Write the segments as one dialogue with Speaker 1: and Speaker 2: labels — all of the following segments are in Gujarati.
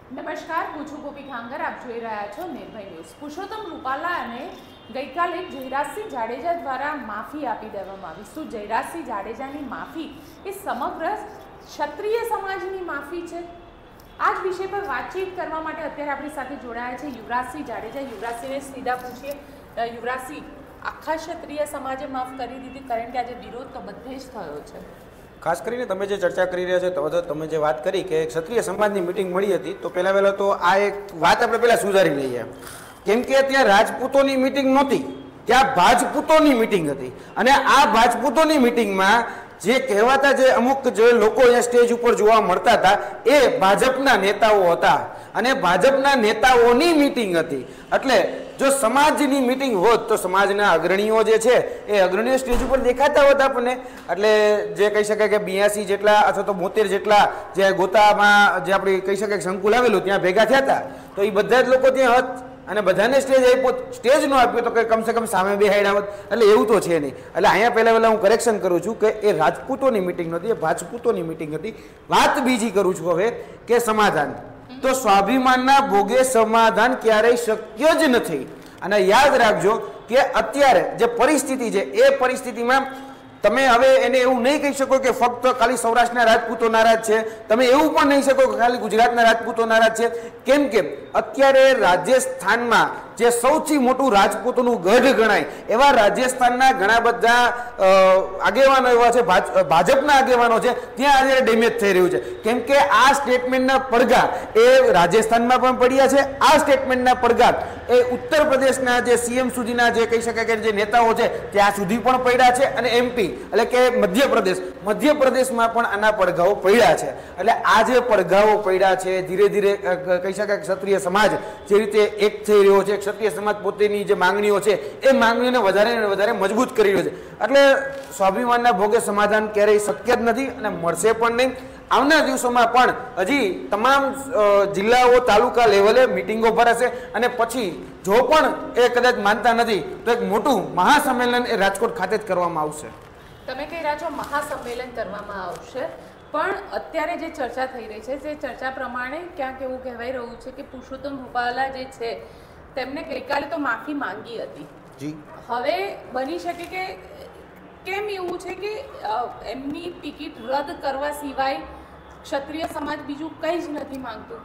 Speaker 1: નમસ્કાર, હું છું ગોપી ખાંગર. આપ જોઈ રહ્યા છો નિર્ભય ન્યૂઝ. પુરુષોત્તમ રૂપાલાને ગઈકાલે જયરાજસિંહ જાડેજા દ્વારા માફી આપી દેવામાં આવી. શું જયરાજસિંહ જાડેજાની માફી એ સમગ્ર ક્ષત્રિય સમાજની માફી છે? આ જ વિષય પર વાતચીત કરવા માટે અત્યારે આપણી સાથે જોડાયા છે યુવરાજસિંહ જાડેજા. યુવરાજસિંહને સીધા પૂછીએ. યુવરાજસિંહ, આખા ક્ષત્રિય સમાજે માફ કરી દીધી, કારણ કે આજે વિરોધ તો બધે જ થયો છે.
Speaker 2: ખાસ કરીને તમે જે ચર્ચા કરી રહ્યા છો, તમે જે વાત કરી કે ક્ષત્રિય સમાજની મિટિંગ મળી હતી, તો પહેલાં તો આ એક વાત આપણે પહેલાં સુધારી લઈએ. કેમ કે ત્યાં રાજપૂતોની મિટિંગ નહોતી, ત્યાં ભાજપૂતોની મિટિંગ હતી. અને આ ભાજપૂતોની મિટિંગમાં જે કહેવાતા જે અમુક જે લોકો અહીંયા સ્ટેજ ઉપર જોવા મળતા હતા એ ભાજપના નેતાઓ હતા અને ભાજપના નેતાઓની મિટિંગ હતી. એટલે જો સમાજની મિટિંગ હોત તો સમાજના અગ્રણીઓ જે છે એ અગ્રણીઓ સ્ટેજ ઉપર દેખાતા હોત આપણને. એટલે જે કહી શકાય કે 82 જેટલા અથવા તો 72 જેટલા જે ગોતામાં જે આપણે કહી શકાય સંકુલ આવેલું ત્યાં ભેગા થયા હતા, તો એ બધા જ લોકો ત્યાં હોત અને બધાને સ્ટેજ આપ્યો. સ્ટેજ નો આપ્યો તો કમસે કમ સામે બેહાડ્યા હોત. એટલે એવું તો છે નહીં. એટલે અહીંયા પહેલાં હું કરેક્શન કરું છું કે એ રાજપૂતોની મિટિંગ નહોતી, એ ભાજપૂતોની મિટિંગ હતી. વાત બીજી કરું છું હવે કે સમાધાન. તો સ્વાભિમાનના ભોગે સમાધાન ક્યારેય શક્ય જ નથી. અને યાદ રાખજો કે અત્યારે જે પરિસ્થિતિ છે એ પરિસ્થિતિમાં તમે હવે એને એવું નહીં કહી શકો કે ફક્ત ખાલી સૌરાષ્ટ્રના રાજપૂતો નારાજ છે. તમે એવું પણ નહીં શકો કે ખાલી ગુજરાતના રાજપૂતો નારાજ છે. કેમ કે અત્યારે રાજસ્થાનમાં જે સૌથી મોટું રાજપૂતોનું ગઢ ગણાય એવા રાજસ્થાનના ઘણા બધા આગેવાનો એવા છે, ભાજપના આગેવાનો છે, ત્યાં આજે ડેમેજ થઈ રહ્યું છે. કેમ કે આ સ્ટેટમેન્ટના પડઘા એ રાજસ્થાનમાં પણ પડ્યા છે. આ સ્ટેટમેન્ટના પડઘા એ ઉત્તર પ્રદેશના જે સીએમ સુધીના જે કહી શકાય કે જે નેતાઓ છે ત્યાં સુધી પણ પડ્યા છે. અને એમપી એટલે કે મધ્યપ્રદેશમાં પણ આના પડઘાઓ પડ્યા છે. એટલે આ જે પડઘાઓ પડ્યા છે, ધીરે ધીરે કહી શકાય ક્ષત્રિય સમાજ જે રીતે એક થઈ રહ્યો છે, ક્ષત્રિય સમાજ પોતેની જે માંગણીઓ છે એ માંગણીઓને વધારે ને વધારે મજબૂત કરી રહ્યો છે. એટલે સ્વાભિમાનના ભોગે સમાધાન ક્યારેય શક્ય જ નથી અને મળશે પણ નહીં. આવનાર દિવસોમાં પણ હજી તમામ જિલ્લાઓ તાલુકા લેવલે મિટિંગો ભરાશે અને પછી જો પણ એ કદાચ માનતા નથી તો એક મોટું મહાસંમેલન એ રાજકોટ ખાતે જ કરવામાં આવશે.
Speaker 1: તમે કહી રહ્યા છો મહાસંમેલન કરવામાં આવશે, પણ અત્યારે જે ચર્ચા થઈ રહી છે તે ચર્ચા પ્રમાણે ક્યાંક એવું કહેવાય રહ્યું છે કે પુરુષોત્તમ રૂપાલા જે છે તેમને ગઈકાલે તો માફી માંગી હતી.
Speaker 2: જી,
Speaker 1: હવે બની શકે કે કેમ એવું છે કે એમની ટિકિટ રદ કરવા સિવાય ક્ષત્રિય સમાજ બીજું કંઈ જ નથી માંગતું?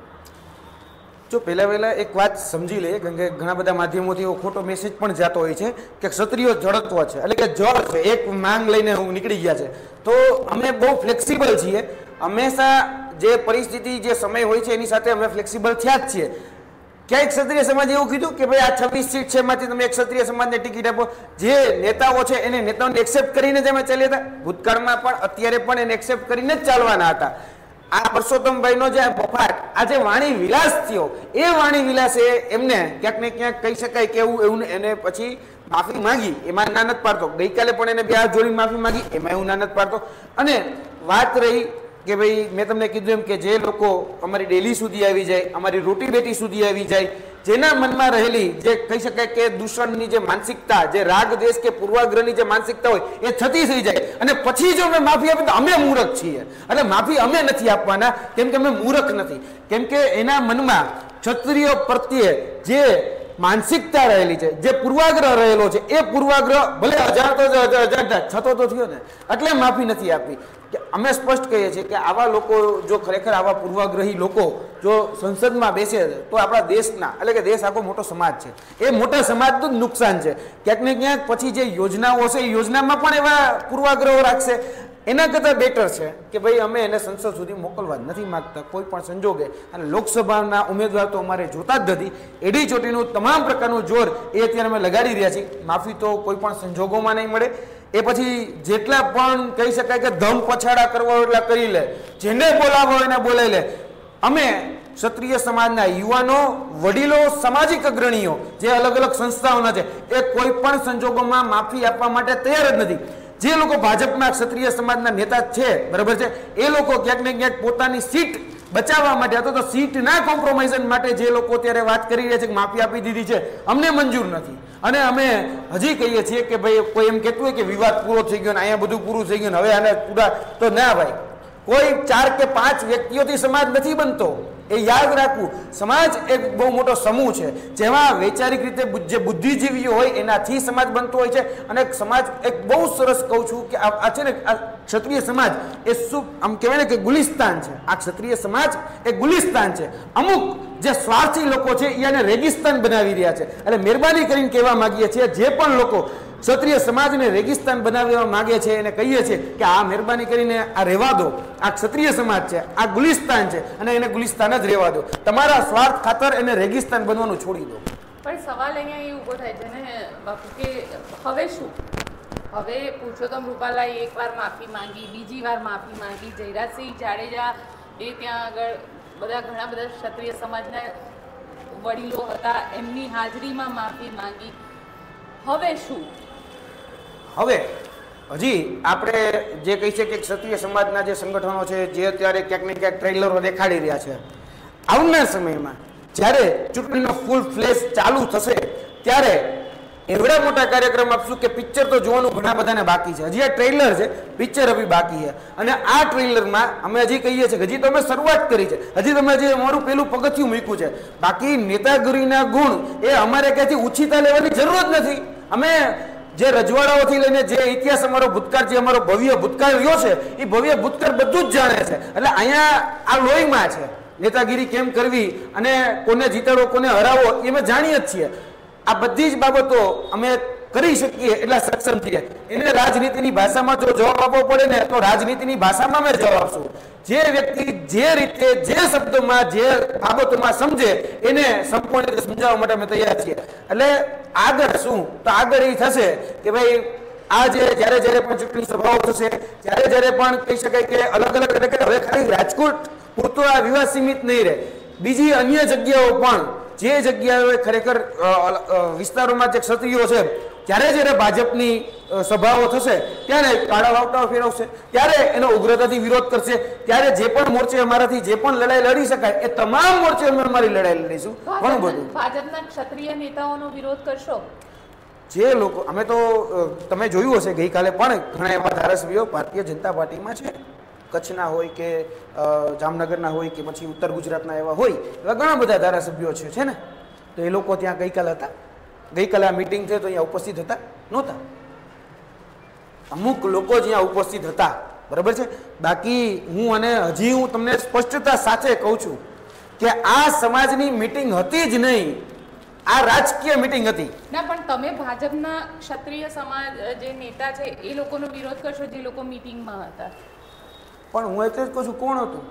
Speaker 2: જો પહેલા એક વાત સમજી લઈએ, કારણ કે ઘણા બધા માધ્યમોથી એવો ખોટો મેસેજ પણ જતો હોય છે કે ક્ષત્રિયો જડત્વ છે, એટલે કે જળ છે, એક માંગ લઈને નીકળી ગયા છે. તો અમે બહુ ફ્લેક્સિબલ છીએ. હંમેશા જે પરિસ્થિતિ જે સમય હોય છે એની સાથે અમે ફ્લેક્સિબલ થયા જ છીએ. ક્યાંય ક્ષત્રિય સમાજ એવું કીધું કે ભાઈ આ 26 સીટ છે એમાંથી તમે એક ક્ષત્રિય સમાજને ટિકિટ આપો? જે નેતાઓ છે એને નેતાઓને એક્સેપ્ટ કરીને જ અમે ચાલ્યા હતા. ભૂતકાળમાં પણ અત્યારે પણ એને એક્સેપ્ટ કરીને જ ચાલવાના હતા. આ પરસોત્તમભાઈનો જે બફાટ, આ જે વાણી વિલાસ થયો, એ વાણી વિલાસે એમને ક્યાંક ને ક્યાંક કહી શકાય કે એવું એને પછી માફી માંગી, એમાં ના નથી પાડતો. ગઈકાલે પણ એને બે હાથ જોડીને માફી માંગી, એમાં એવું ના નથી પાડતો. અને વાત રહી કે ભાઈ મેં તમને કીધું એમ કે જે લોકો અમારી ડેલી સુધી આવી જાય, અમારી રોટી બેટી સુધી આવી જાય, જેના મનમાં રહેલી જે કહી શકાય કે દૂષણની જે માનસિકતા, જે રાગ દેશ કે પૂર્વાગ્રહની જે માનસિકતા હોય એ છતી થઈ જાય અને પછી જો અમે માફી આપીએ તો અમે મૂર્ખ છીએ. એટલે માફી અમે નથી આપવાના, કેમ કે અમે મૂર્ખ નથી. કેમ કે એના મનમાં ક્ષત્રિય પ્રત્યે જે માનસિકતા રહેલી છે, જે પૂર્વાગ્રહ રહેલો છે, એ પૂર્વાગ્રહ ભલે અજાણતા છતો તો થયો ને, એટલે માફી નથી આપી. અમે સ્પષ્ટ કહીએ છીએ કે આવા લોકો જો ખરેખર આવા પૂર્વાગ્રહી લોકો જો સંસદમાં બેસે તો આપણા દેશના, એટલે કે દેશ આખો મોટો સમાજ છે, એ મોટા સમાજનું જ નુકસાન છે. ક્યાંક ને ક્યાંક પછી જે યોજનાઓ છે એ યોજનામાં પણ એવા પૂર્વાગ્રહો રાખશે. એના કરતાં બેટર છે કે ભાઈ અમે એને સંસદ સુધી મોકલવા નથી માગતા કોઈ પણ સંજોગે. અને લોકસભાના ઉમેદવાર તો અમારે જોતા જ નથી. એડી ચોટીનું તમામ પ્રકારનું જોર એ અત્યારે અમે લગાડી રહ્યા છીએ. માફી તો કોઈ પણ સંજોગોમાં નહીં મળે. એ પછી જેટલા પણ કહી શકાય કે ધમ પછાડા કરવા હોય એટલા કરી લે, જેને બોલાવો હોય એને બોલાવી લે. અમે ક્ષત્રિય સમાજના યુવાનો, વડીલો, સામાજિક અગ્રણીઓ જે અલગ અલગ સંસ્થાઓના છે એ કોઈ પણ સંજોગોમાં માફી આપવા માટે તૈયાર જ નથી. જે લોકો ભાજપના ક્ષત્રિય સમાજના નેતા છે, બરાબર છે, એ લોકો ક્યાંક ને ક્યાંક પોતાની સીટ બચાવવા માટે અથવા તો સીટના કોમ્પ્રોમાઇઝન માટે જે લોકો અત્યારે વાત કરી રહ્યા છે કે માફી આપી દીધી છે, અમને મંજૂર નથી. અને અમે હજી કહીએ છીએ કે ભાઈ કોઈ એમ કહેતું હોય કે વિવાદ પૂરો થઈ ગયો ને અહીંયા બધું પૂરું થઈ ગયું હવે આને પૂરા, તો ના ભાઈ, કોઈ 4 કે 5 વ્યક્તિઓથી સમાજ નથી બનતો. એ યાદ રાખવું. સમાજ એક બહુ મોટો સમૂહ છે જેમાં વૈચારિક રીતે જે બુદ્ધિજીવીઓ હોય એનાથી સમાજ બનતો હોય છે. અને સમાજ એક બહુ સરસ કહું છું કે આ છે ને આ ક્ષત્રિય સમાજ એ શું આમ કહેવાય ને કે ગુલિસ્તાન છે. આ ક્ષત્રિય સમાજ એ ગુલિસ્તાન છે. અમુક જે સ્વાર્થી લોકો છે એને રેગિસ્તાન બનાવી રહ્યા છે. એટલે મહેરબાની કરીને કહેવા માંગીએ છીએ જે પણ લોકો ક્ષત્રિય સમાજને રેગિસ્તાન બનાવવા માંગે છે એને કહીએ છીએ કે આ મહેરબાની કરીને આ રહેવા દો. આ ક્ષત્રિય સમાજ છે, આ ગુલિસ્તાન છે અને એને ગુલિસ્તાન જ રહેવા દો. તમારા સ્વાર્થ ખાતર એને રેગિસ્તાન બનવાનું છોડી દો.
Speaker 1: પણ સવાલ અહીંયા એ ઊભો થાય છે ને બાપુ કે હવે શું? હવે પુરુષોત્તમ રૂપાલાએ એકવાર માફી માંગી, બીજી વાર માફી માંગી, જયરાજસિંહ જાડેજા એ ત્યાં આગળ ઘણા બધા ક્ષત્રિય સમાજના વડીલો હતા એમની હાજરીમાં માફી માંગી. હવે શું?
Speaker 2: હવે હજી આપણે જે કહી છે કે ક્ષત્રિય સમાજના જે સંગઠનો છે જે અત્યારે ક્યાંક ને ક્યાંક ટ્રેલરો દેખાડી રહ્યા છે, આવનાર સમયમાં જ્યારે ચૂંટણીનો ફૂલ ફ્લેશ ચાલુ થશે ત્યારે એવડા મોટા કાર્યક્રમ આપશું કે પિક્ચર તો જોવાનું ઘણા બધાને બાકી છે. હજી આ ટ્રેલર છે, પિક્ચર હજી બાકી છે. અને આ ટ્રેલરમાં અમે હજી કહીએ છીએ કે હજી તો અમે શરૂઆત કરી છે, હજી તમે જે અમારું પેલું પગથિયું મૂક્યું છે. બાકી નેતાગીરીના ગુણ એ અમારે ક્યાંથી ઉછીતા લેવાની જરૂર જ નથી. અમે જે રજવાડાઓથી લઈને જે ઇતિહાસ અમારો ભૂતકાળ જે અમારો ભવ્ય ભૂતકાળ રહ્યો છે એ ભવ્ય ભૂતકાળ બધું જ જાણે છે. એટલે અહીંયા આ લોહીમાં છે નેતાગીરી કેમ કરવી અને કોને જીતાડો કોને હરાવો એ અમે જાણીએ જ છીએ. આ બધી જ બાબતો અમે કરી શકીએ એટલા સક્ષમ છીએ. એને રાજનીતિની ભાષામાં જો જવાબ આપવો પડે ને તો રાજનીતિની ભાષામાં અમે જવાબ આપશું. જે વ્યક્તિ જે રીતે જે શબ્દોમાં જે બાબતોમાં સમજે એને સંપૂર્ણ રીતે સમજાવવા માટે અમે તૈયાર છીએ. એટલે આગળ શું તો આગળ એ થશે કે ભાઈ આ જ્યારે પણ ચૂંટણી સભાઓ થશે જ્યારે પણ કહી શકાય કે અલગ અલગ એટલે કે હવે ખાલી રાજકોટ પૂરતો આ વિવાદ સીમિત નહીં રહે. બીજી અન્ય જગ્યાઓ પણ જે જગ્યાએ ખરેખર વિસ્તારોમાં જે ક્ષત્રિયો છે જ્યારે ભાજપની સભાઓ થશે ત્યારે કાળા વાવટાઓ ફેરવશે, ત્યારે એનો ઉગ્રતાથી વિરોધ કરશે. ત્યારે જે પણ મોરચે અમારાથી જે પણ લડાઈ લડી શકાય એ તમામ મોરચે અમે અમારી લડાઈ લડીશું. ઘણું બધું
Speaker 1: ભાજપના ક્ષત્રિય નેતાઓનો વિરોધ કરશો?
Speaker 2: જે લોકો અમે તો તમે જોયું હશે ગઈકાલે પણ ઘણા એવા ધારાસભ્યો ભારતીય જનતા પાર્ટીમાં છે. કચ્છના હોય કે જામનગરના હોય કે પછી ઉત્તર ગુજરાતના એવા હોય એવા ઘણા બધા ધારાસભ્યો છે ને. તો એ લોકો ત્યાં ગઈકાલે હતા. ગઈકાલે આ મિટિંગ થઈ તો અહીંયા ઉપસ્થિત હતા નહોતા. અમુક લોકો જ અહીંયા ઉપસ્થિત હતા, બરાબર છે. બાકી હું તમને સ્પષ્ટતા સાથે કહું છું કે આ સમાજની મિટિંગ હતી જ નહીં, આ રાજકીય મિટિંગ હતી.
Speaker 1: ના પણ તમે ભાજપના ક્ષત્રિય સમાજ જે નેતા છે એ લોકોનો વિરોધ કરશો જે લોકો મિટિંગમાં હતા?
Speaker 2: પણ હું એટલે જ કહું છું કોણ હતું?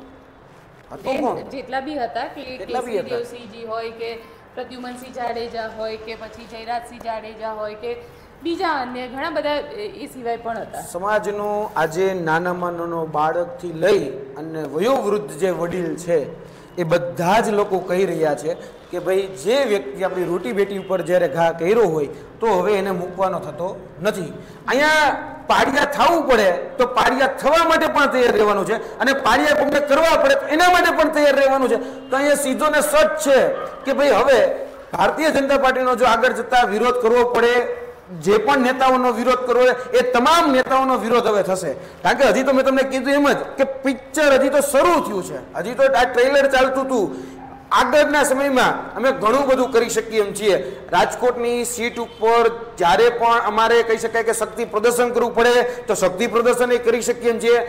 Speaker 1: જેટલા બી હતા કે દેવસિંહજી હોય કે પ્રદ્યુમનસિંહ જાડેજા હોય કે પછી જયરાજસિંહ જાડેજા હોય કે બીજા અન્ય ઘણા બધા એ સિવાય પણ હતા.
Speaker 2: સમાજનો આજે નાનામાં નાનો બાળકથી લઈ અને વયોવૃદ્ધ જે વડીલ છે એ બધા જ લોકો કહી રહ્યા છે કે ભાઈ જે વ્યક્તિ આપણી રોટી બેટી ઉપર જ્યારે ઘા કર્યો હોય તો હવે એને મૂકવાનો થતો નથી. અહીંયા પાડિયા થવું પડે તો પાડિયા થવા માટે પણ તૈયાર રહેવાનું છે અને પાડિયા કોઈને કરવા પડે તો એના માટે પણ તૈયાર રહેવાનું છે. તો અહીંયા સીધો ને સચ છે કે ભાઈ હવે ભારતીય જનતા પાર્ટીનો જો આગળ જતા વિરોધ કરવો પડે, જે પણ નેતાઓનો વિરોધ કરવો એ તમામ નેતાઓનો વિરોધ હવે થશે. કારણ કે હજી તો મેં તમને કીધું એમ જ કે પિક્ચર હજી તો શરૂ થયું છે, હજી તો આ ટ્રેલર ચાલતું હતું. આગળના સમયમાં અમે ઘણું બધું કરી શકીએ એમ છીએ. રાજકોટની સીટ ઉપર જ્યારે પણ અમારે કહી શકાય કે શક્તિ પ્રદર્શન કરવું પડે તો શક્તિ પ્રદર્શન એ કરી શકીએ એમ છીએ.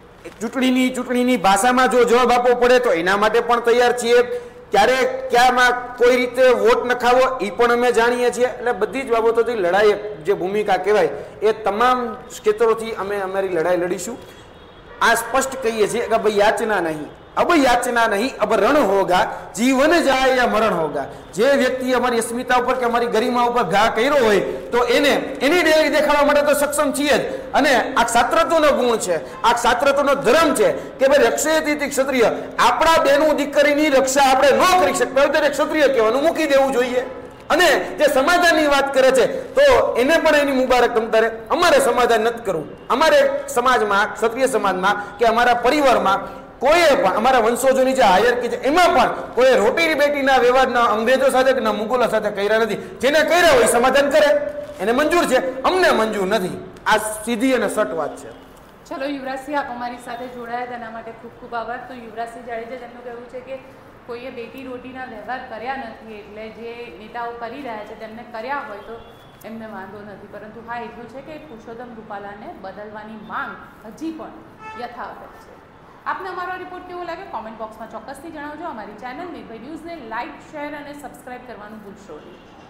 Speaker 2: ચૂંટણીની ભાષામાં જો જવાબ આપવો પડે તો એના માટે પણ તૈયાર છીએ. ત્યારે ક્યાંમાં કોઈ રીતે વોટ નખાવો એ પણ અમે જાણીએ છીએ. એટલે બધી જ બાબતોથી લડાઈ જે ભૂમિકા કહેવાય એ તમામ ક્ષેત્રોથી અમે અમારી લડાઈ લડીશું. આ સ્પષ્ટ કહીએ છીએ કે ભાઈ યાચના નહીં, अब याचना नहीं, अब रण होगा, जीवन जाए या मरण होगा. જે વ્યક્તિ અમારી અસ્મિતા ઉપર કે અમારી ગરિમા ઉપર ઘા કર્યો હોય તો એને એની ડેલી દેખાડવા માટે તો સક્ષમ છીએ જ. અને આ ક્ષાત્રત્વનો ગુણ છે, આ ક્ષાત્રત્વનો ધર્મ છે કે ભાઈ રક્ષેતી ક્ષત્રિય. આપણા બેનું દીકરીની રક્ષા આપણે ન કરી શકતા હોય ત્યારે ક્ષત્રિય કહેવાનું મૂકી દેવું જોઈએ. અને જે સમાધાનની વાત કરે છે તો એને પણ એની મુબારક તમતારે. અમારે સમાધાન નથી કરવું. અમારે સમાજમાં, ક્ષત્રિય સમાજમાં કે અમારા પરિવારમાં કોઈએ પણ અમારા વંશોજોની જે હાયરકી છે એમાં પણ કોઈ રોટી બેટીના વ્યવહારના અંગ્રેજો સાથે કે ના મુગલો સાથે કર્યા નથી. જેને કર્યા હોય સમાધાન કરે, એને મંજૂર છે, અમને મંજૂર નથી. આ સીધી અને સટ વાત છે.
Speaker 1: ચલો યુવરાજસિંહ, આપ અમારી સાથે જોડાયા તેના માટે ખૂબ ખૂબ આભાર. તો યુવરાજસિંહ જાડેજા જેમનું કહેવું છે કે કોઈએ બેટી રોટીના વ્યવહાર કર્યા નથી, એટલે જે નેતાઓ કરી રહ્યા છે તેમને કર્યા હોય તો એમને વાંધો નથી. પરંતુ હા, એટલું છે કે પુરુષોત્તમ રૂપાલાને બદલવાની માંગ હજી પણ યથાવત છે. આપને અમારો રિપોર્ટ કેવો લાગે કોમેન્ટ બોક્સમાં ચોક્કસથી જણાવજો. અમારી ચેનલ નિર્ભય ન્યૂઝને લાઇક, શેર અને સબસ્ક્રાઇબ કરવાનું ભૂલશો નહીં.